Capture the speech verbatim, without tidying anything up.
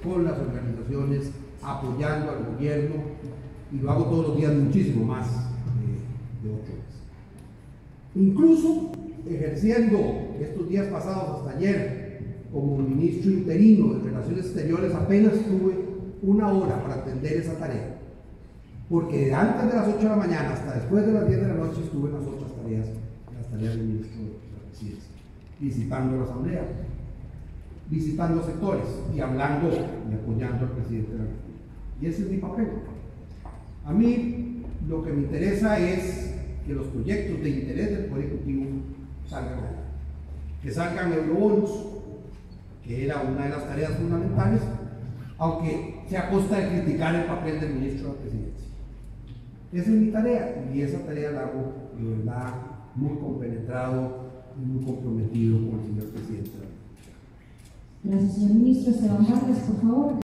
con las organizaciones, apoyando al gobierno, y lo hago todos los días muchísimo más de, de ocho horas. Incluso ejerciendo estos días pasados hasta ayer como ministro interino de Relaciones Exteriores, apenas tuve una hora para atender esa tarea, porque antes de las ocho de la mañana hasta después de las diez de la noche estuve en las otras tareas, en las tareas del ministro de la Presidencia, visitando la Asamblea, visitando sectores y hablando y apoyando al presidente de la República. Y ese es mi papel. A mí lo que me interesa es que los proyectos de interés del Poder Ejecutivo salgan adelante, que salgan eurobonos, que era una de las tareas fundamentales, aunque sea a costa de criticar el papel del ministro de la Presidencia. Esa es mi tarea, y esa tarea la hago de verdad muy compenetrado y muy comprometido con el señor presidente. Gracias, señor ministro. Esteban Vargas, por favor.